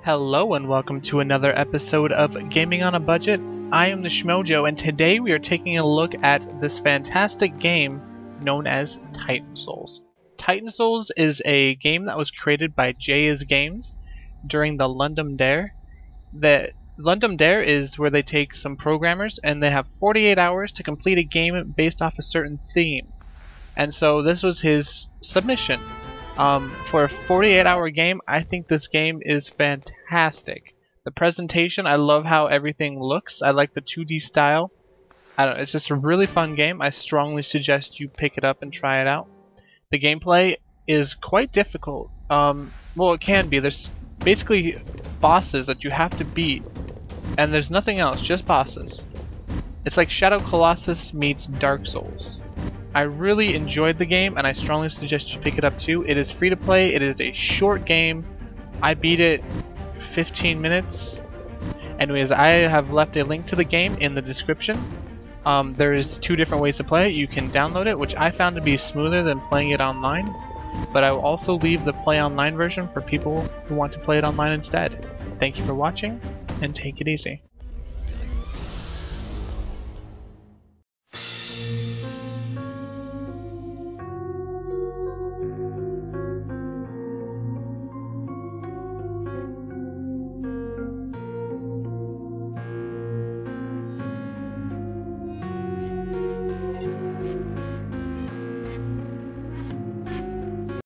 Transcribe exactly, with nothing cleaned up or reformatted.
Hello and welcome to another episode of Gaming on a Budget. I am the Schmojo, and today we are taking a look at this fantastic game known as Titan Souls. Titan Souls is a game that was created by J is Games during the Ludum Dare. The Ludum Dare is where they take some programmers and they have forty-eight hours to complete a game based off a certain theme. And so this was his submission. Um, for a forty-eight hour game, I think this game is fantastic. The presentation, I love how everything looks. I like the two D style. I don't know, it's just a really fun game. I strongly suggest you pick it up and try it out. The gameplay is quite difficult. Um, well, it can be. There's basically bosses that you have to beat, and there's nothing else, just bosses. It's like Shadow Colossus meets Dark Souls. I really enjoyed the game, and I strongly suggest you pick it up too. It is free to play. It is a short game. I beat it fifteen minutes. Anyways, I have left a link to the game in the description. Um, there is two different ways to play it. You can download it, which I found to be smoother than playing it online. But I will also leave the play online version for people who want to play it online instead. Thank you for watching, and take it easy.